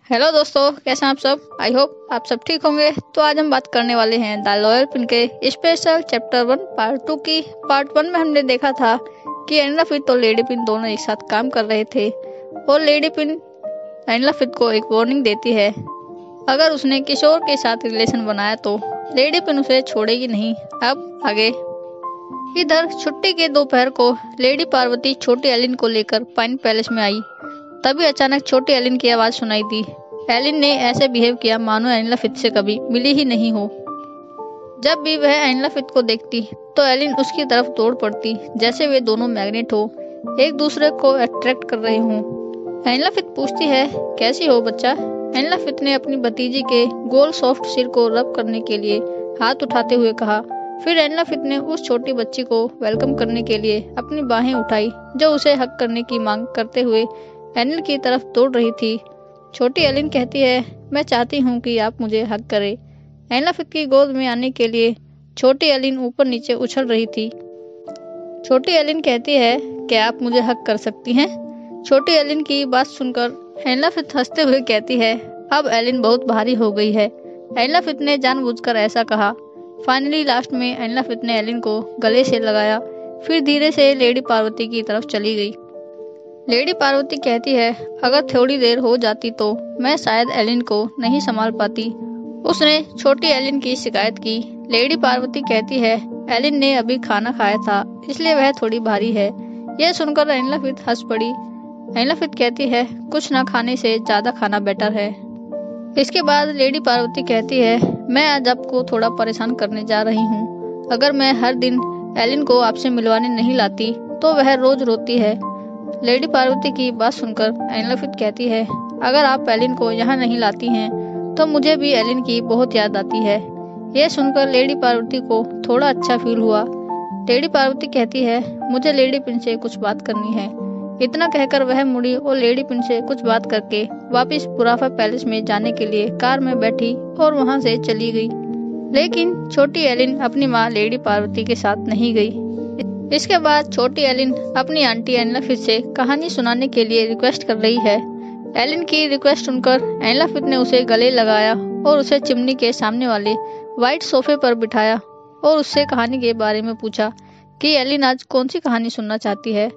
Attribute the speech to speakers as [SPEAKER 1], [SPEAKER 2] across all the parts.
[SPEAKER 1] Hello दोस्तों, कैसे हैं आप सब। आई होप आप सब ठीक होंगे। तो आज हम बात करने वाले हैं द लॉयल पिन के स्पेशल चैप्टर 1 पार्ट 2 की। पार्ट 1 में हमने देखा था कि एनिला फिथ और लेडी पिन दोनों एक साथ काम कर रहे थे और लेडी पिन एनिला फिथ को एक वार्निंग देती है, अगर उसने किशोर के साथ रिलेशन बनाया तो लेडी पिन उसे छोड़ेगी नहीं। अब आगे। इधर छुट्टी के दोपहर को लेडी पार्वती छोटी एलिन को लेकर पाइन पैलेस में आई। तभी अचानक छोटी एलिन की आवाज सुनाई दी। एलिन ने ऐसे बिहेव किया मानो एनिला फिथ से कभी मिली ही नहीं हो। जब भी वह एनिला फिथ को देखती तो एलिन उसकी तरफ दौड़ पड़ती, जैसे वे दोनों मैग्नेट हो, एक दूसरे को अट्रैक्ट कर रहे हों। एनिला फिथ पूछती है, कैसी हो बच्चा। एनिला फिथ ने अपनी भतीजी के गोल सॉफ्ट सिर को रब करने के लिए हाथ उठाते हुए कहा। फिर एनिला फिथ ने उस छोटी बच्ची को वेलकम करने के लिए अपनी बाहें उठाई, जो उसे हक करने की मांग करते हुए एनिल की तरफ दौड़ रही थी। छोटी एलिन कहती है, मैं चाहती हूँ कि आप मुझे हक करें। एनिला फिथ की गोद में आने के लिए छोटी एलिन ऊपर नीचे उछल रही थी। छोटी एलिन कहती है, क्या आप मुझे हक कर सकती हैं। छोटी एलिन की बात सुनकर एनिला फिथ हंसते हुए कहती है, अब एलिन बहुत भारी हो गई है। एनिला फिथ ने जानबूझकर ऐसा कहा। फाइनली लास्ट में एनिला फिथ ने एलिन को गले से लगाया, फिर धीरे से लेडी पार्वती की तरफ चली गई। लेडी पार्वती कहती है, अगर थोड़ी देर हो जाती तो मैं शायद एलिन को नहीं संभाल पाती। उसने छोटी एलिन की शिकायत की। लेडी पार्वती कहती है, एलिन ने अभी खाना खाया था, इसलिए वह थोड़ी भारी है। यह सुनकर एनिला फिथ हंस पड़ी। एनिला फिथ कहती है, कुछ ना खाने से ज्यादा खाना बेटर है। इसके बाद लेडी पार्वती कहती है, मैं आज आपको थोड़ा परेशान करने जा रही हूँ। अगर मैं हर दिन एलिन को आपसे मिलवाने नहीं लाती तो वह रोज रोती है। लेडी पार्वती की बात सुनकर एनिला फिथ कहती है, अगर आप एलिन को यहाँ नहीं लाती हैं तो मुझे भी एलिन की बहुत याद आती है। यह सुनकर लेडी पार्वती को थोड़ा अच्छा फील हुआ। लेडी पार्वती कहती है, मुझे लेडी पिन से कुछ बात करनी है। इतना कहकर वह मुड़ी और लेडी पिन से कुछ बात करके वापस पुराफा पैलेस में जाने के लिए कार में बैठी और वहां से चली गई। लेकिन छोटी एलिन अपनी माँ लेडी पार्वती के साथ नहीं गई। इसके बाद छोटी एलिन अपनी आंटी एनिला फिथ से कहानी सुनाने के लिए रिक्वेस्ट कर रही है। एलिन की रिक्वेस्ट सुनकर एनिला फिथ ने उसे गले लगाया और उसे चिमनी के सामने वाले व्हाइट सोफे पर बिठाया और उससे कहानी के बारे में पूछा कि एलिन आज कौन सी कहानी सुनना चाहती है।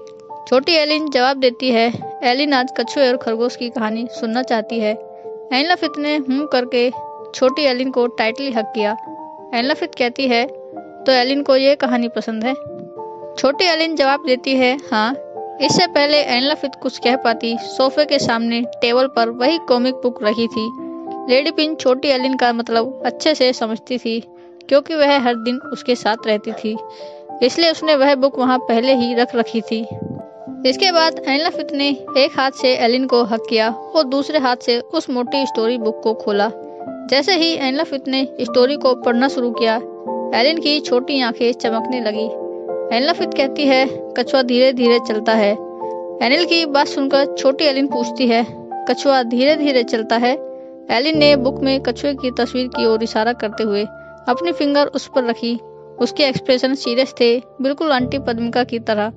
[SPEAKER 1] छोटी एलिन जवाब देती है, एलिन आज कछुए और खरगोश की कहानी सुनना चाहती है। एनिला फिथ ने करके छोटी एलिन को टाइटली हक किया। एनिला फिथ कहती है, तो एलिन को ये कहानी पसंद है। छोटी एलिन जवाब देती है, हाँ। इससे पहले एनिला फिथ कुछ कह पाती, सोफे के सामने टेबल पर वही कॉमिक बुक रखी थी। लेडी पिन छोटी एलिन का मतलब अच्छे से समझती थी, क्योंकि वह हर दिन उसके साथ रहती थी, इसलिए उसने वह बुक वहाँ पहले ही रख रखी थी। इसके बाद एनिला फिथ ने एक हाथ से एलिन को हक किया और दूसरे हाथ से उस मोटी स्टोरी बुक को खोला। जैसे ही एनिला फिथ ने स्टोरी को पढ़ना शुरू किया, एलिन की छोटी आंखें चमकने लगी। एनिला फिथ कहती है, कछुआ धीरे धीरे चलता है। एनिल की बात सुनकर छोटी एलिन पूछती है, कछुआ धीरे धीरे चलता है। एलिन ने बुक में कछुए की तस्वीर की ओर इशारा करते हुए अपनी फिंगर उस पर रखी। उसके एक्सप्रेशन सीरियस थे, बिल्कुल आंटी पद्मिका की तरह।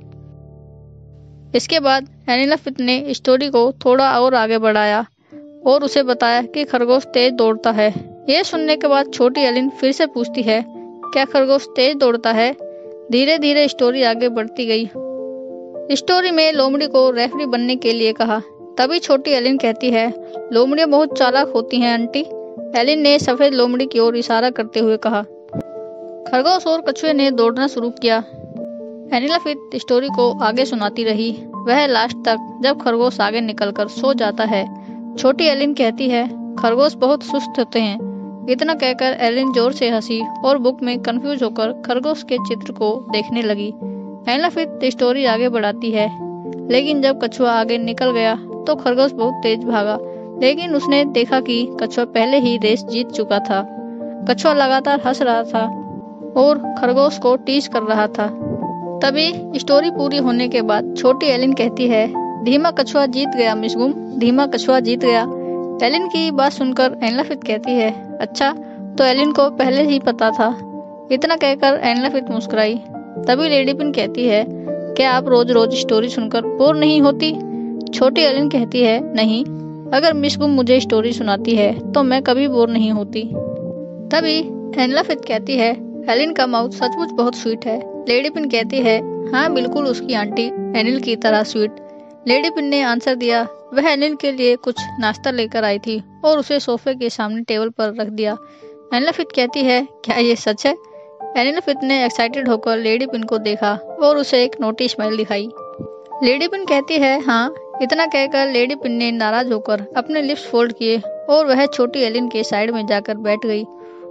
[SPEAKER 1] इसके बाद एनिला फिथ ने स्टोरी को थोड़ा और आगे बढ़ाया और उसे बताया कि खरगोश तेज दौड़ता है। यह सुनने के बाद छोटी एलिन फिर से पूछती है, क्या खरगोश तेज दौड़ता है। धीरे धीरे स्टोरी आगे बढ़ती गई। स्टोरी में लोमड़ी को रेफरी बनने के लिए कहा। तभी छोटी एलिन कहती है, लोमड़ियां बहुत चालाक होती हैं आंटी। एलिन ने सफेद लोमड़ी की ओर इशारा करते हुए कहा। खरगोश और कछुए ने दौड़ना शुरू किया। एनिला फिथ स्टोरी को आगे सुनाती रही, वह लास्ट तक, जब खरगोश आगे निकलकर सो जाता है। छोटी एलिन कहती है, खरगोश बहुत सुस्त होते हैं। इतना कहकर एलिन जोर से हंसी और बुक में कंफ्यूज होकर खरगोश के चित्र को देखने लगी। एनिला फिथ स्टोरी आगे बढ़ाती है, लेकिन जब कछुआ आगे निकल गया तो खरगोश बहुत तेज भागा, लेकिन उसने देखा कि कछुआ पहले ही रेस जीत चुका था। कछुआ लगातार हंस रहा था और खरगोश को टीज कर रहा था। तभी स्टोरी पूरी होने के बाद छोटी एलिन कहती है, धीमा कछुआ जीत गया मिस गुम, धीमा कछुआ जीत गया। एलिन की बात सुनकर एनिला फिथ कहती है, अच्छा, तो एलिन को पहले ही पता था। इतना कहकर एनिला फिथ मुस्कुराई। तभी लेडी पिन कहती है, क्या आप रोज रोज स्टोरी सुनकर बोर नहीं होती। छोटी एलिन कहती है, नहीं, अगर मिस गुम मुझे स्टोरी सुनाती है तो मैं कभी बोर नहीं होती। तभी एनिला फिथ कहती है, एलिन का माउथ सचमुच बहुत स्वीट है। लेडी पिन कहती है, हाँ बिल्कुल उसकी आंटी एनिल की तरह स्वीट। लेडी पिन ने आंसर दिया, वह एनिल के लिए कुछ नाश्ता लेकर आई थी और उसे सोफे के सामने टेबल पर रख दिया। एनिला फिथ कहती है, क्या ये सच है? एनिला फिथ ने एक्साइटेड होकर लेडी पिन को देखा और उसे एक नोटी स्माइल दिखाई। लेडी पिन कहती है, हाँ। इतना कहकर लेडी पिन ने नाराज होकर अपने लिप्स फोल्ड किए और वह छोटी एलिन के साइड में जाकर बैठ गई।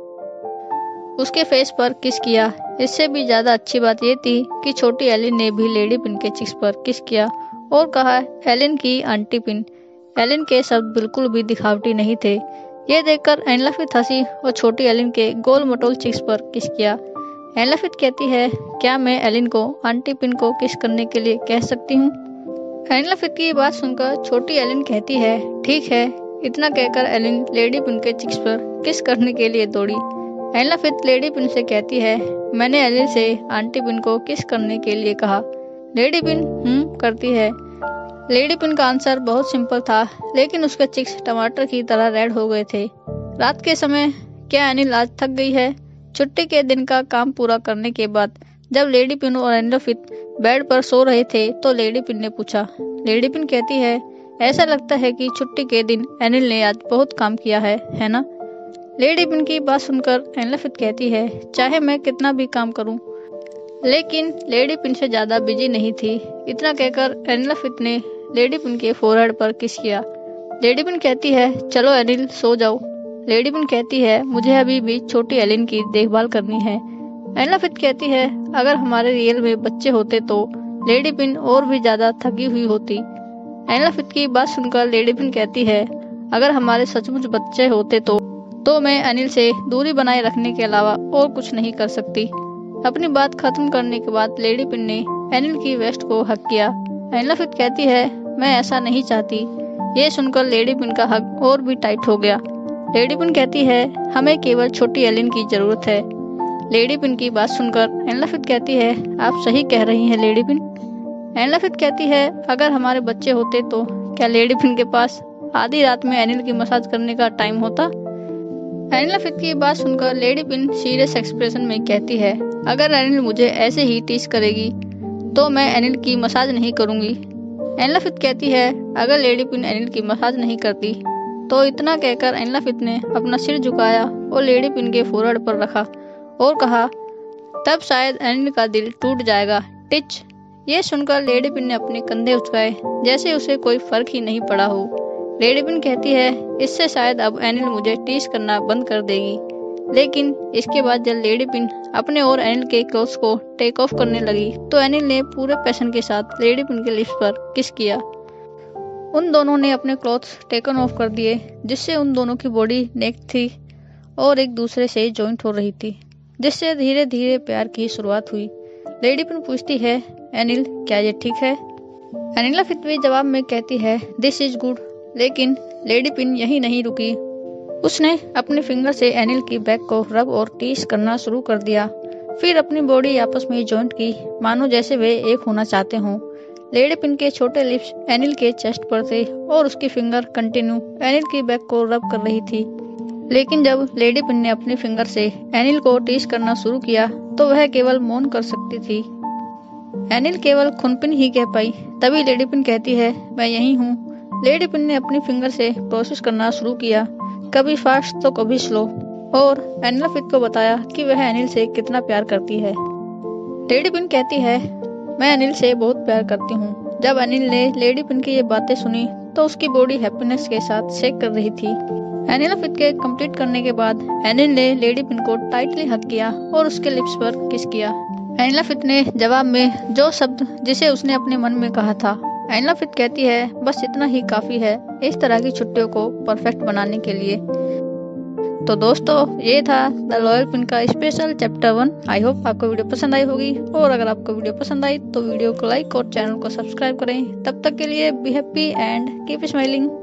[SPEAKER 1] उसके फेस पर किस किया। इससे भी ज्यादा अच्छी बात ये थी कि छोटी एलिन ने भी लेडी पिन के चिक्स पर किस किया और कहा, एलिन की आंटी पिन। एलिन के शब्द बिल्कुल भी दिखावटी नहीं थे। ये देखकर एनिला फिथ हंसी और छोटी एलिन के गोल मटोल चिक्स पर किस किया। एनिला फिथ कहती है, क्या मैं एलिन को आंटी पिन को किस करने के लिए कह सकती हूँ? एनिला फिथ की बात सुनकर छोटी एलिन कहती है, ठीक है। इतना कहकर एलिन लेडी पिन के चिक्स पर किस करने के लिए दौड़ी। एनिला फिथ लेडी पिन से कहती है, मैंने एलिन से आंटी पिन को किस करने के लिए कहा। लेडी पिन करती है। लेडी पिन का आंसर बहुत सिंपल था, लेकिन उसके चिक्स टमाटर की तरह रेड हो गए थे। रात के समय क्या एनिल आज थक गई है? छुट्टी के दिन का काम पूरा करने के बाद जब लेडी पिन और एनिला फिथ बेड पर सो रहे थे तो लेडी पिन ने पूछा। लेडी पिन कहती है, ऐसा लगता है कि छुट्टी के दिन एनिल ने आज बहुत काम किया है ना? लेडी पिन की बात सुनकर एनिला फिथ कहती है, चाहे मैं कितना भी काम करूं, लेकिन लेडी पिन से ज्यादा बिजी नहीं थी। इतना कहकर एनिला फिथ ने लेडी पिन के फोरहेड पर किस किया। लेडी पिन कहती है, चलो एनिल सो जाओ। लेडी पिन कहती है, मुझे अभी भी छोटी एलिन की देखभाल करनी है। एनिला फिथ कहती है, अगर हमारे रियल में बच्चे होते तो लेडी पिन और भी ज्यादा थकी हुई होती। एनिला फिथ की बात सुनकर लेडी पिन कहती है, अगर हमारे सचमुच बच्चे होते तो मैं अनिल से दूरी बनाए रखने के अलावा और कुछ नहीं कर सकती। अपनी बात खत्म करने के बाद लेडी पिन ने एनिल की वेस्ट को हक किया। एनिला फिथ कहती है, मैं ऐसा नहीं चाहती। ये सुनकर लेडी पिन का हक और भी टाइट हो गया। लेडी पिन कहती है, हमें केवल छोटी एलिन की जरूरत है। लेडी पिन की बात सुनकर एनिला फिथ कहती है, आप सही कह रही हैं लेडी पिन। एनिला फिथ कहती है, अगर हमारे बच्चे होते तो क्या लेडी पिन के पास आधी रात में एनिल की मसाज करने का टाइम होता? एनिला फिथ की बात सुनकर लेडी पिन सीरियस एक्सप्रेशन में कहती है, अगर एनिल मुझे ऐसे ही टीज करेगी तो मैं एनिल की मसाज नहीं करूंगी। एनिला फिथ कहती है, अगर लेडी पिन एनिल की मसाज नहीं करती तो। इतना कहकर एनिला फिथ ने अपना सिर झुकाया और लेडी पिन के फोरहेड पर रखा और कहा, तब शायद एनिल का दिल टूट जाएगा। टिच। ये सुनकर लेडी पिन ने अपने कंधे उचकाए जैसे उसे कोई फर्क ही नहीं पड़ा हो। लेडी पिन कहती है, इससे शायद अब एनिल मुझे टीज करना बंद कर देगी। लेकिन इसके बाद जब लेडी पिन अपने और एनिल के क्लोथ्स को टेक ऑफ करने लगी तो एनिल ने पूरे पैशन के साथ लेडी पिन के लिप्स पर किस किया। उन दोनों ने अपने क्लॉथ्स टेकन ऑफ कर दिए, जिससे उन दोनों की बॉडी नेक्ड थी और एक दूसरे से जॉइंट हो रही थी, जिससे धीरे धीरे प्यार की शुरुआत हुई। लेडी पिन पूछती है, एनिल क्या ये ठीक है? एनिला फिथ भी जवाब में कहती है, दिस इज गुड। लेकिन लेडी पिन यही नहीं रुकी। उसने अपने फिंगर से एनिल की बैक को रब और टीस करना शुरू कर दिया, फिर अपनी बॉडी आपस में जॉइंट की, मानो जैसे वे एक होना चाहते हों। लेडी पिन के छोटे लिप्स एनिल के चेस्ट पर थे और उसकी फिंगर कंटिन्यू एनिल की बैक को रब कर रही थी। लेकिन जब लेडी पिन ने अपनी फिंगर से एनिल को टीस करना शुरू किया तो वह केवल मौन कर सकती थी। एनिल केवल खुनपिन ही कह पाई। तभी लेडी पिन कहती है, मैं यही हूँ। लेडी पिन ने अपनी फिंगर से प्रोसेस करना शुरू किया, कभी फास्ट तो कभी स्लो, और एनिला फिथ को बताया कि वह एनिल से कितना प्यार करती है। लेडी पिन कहती है, मैं एनिल से बहुत प्यार करती हूँ। जब एनिल ने लेडी पिन की ये बातें सुनी तो उसकी बॉडी हैप्पीनेस के साथ शेक कर रही थी। एनिला फिथ के कंप्लीट करने के बाद एनिल ने लेडी पिन को टाइटली हग किया और उसके लिप्स पर किस किया। एनिला फिथ ने जवाब में जो शब्द जिसे उसने अपने मन में कहा था। एनिला फिथ कहती है, बस इतना ही काफी है इस तरह की छुट्टियों को परफेक्ट बनाने के लिए। तो दोस्तों, ये था द लॉयल पिन का स्पेशल चैप्टर 1। आई होप आपको वीडियो पसंद आई होगी, और अगर आपको वीडियो पसंद आई तो वीडियो को लाइक और चैनल को सब्सक्राइब करें। तब तक के लिए be happy and keep smiling.